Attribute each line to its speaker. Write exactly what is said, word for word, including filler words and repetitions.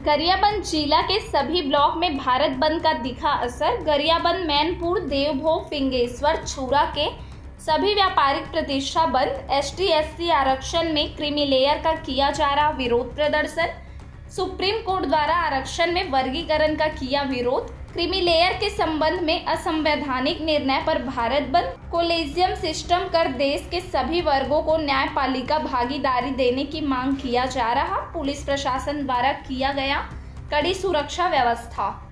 Speaker 1: गरियाबंद जिला के सभी ब्लॉक में भारत बंद का दिखा असर। गरियाबंद, मैनपुर, देवभोग, फिंगेश्वर, छुरा के सभी व्यापारिक प्रतिष्ठान बंद। एस टी एस सी आरक्षण में क्रीमी लेयर का किया जा रहा विरोध प्रदर्शन। सुप्रीम कोर्ट द्वारा आरक्षण में वर्गीकरण का किया विरोध। क्रीमी लेयर के संबंध में असंवैधानिक निर्णय पर भारत बंद। कोलेजियम सिस्टम कर देश के सभी वर्गों को न्यायपालिका भागीदारी देने की मांग किया जा रहा। पुलिस प्रशासन द्वारा किया गया कड़ी सुरक्षा व्यवस्था।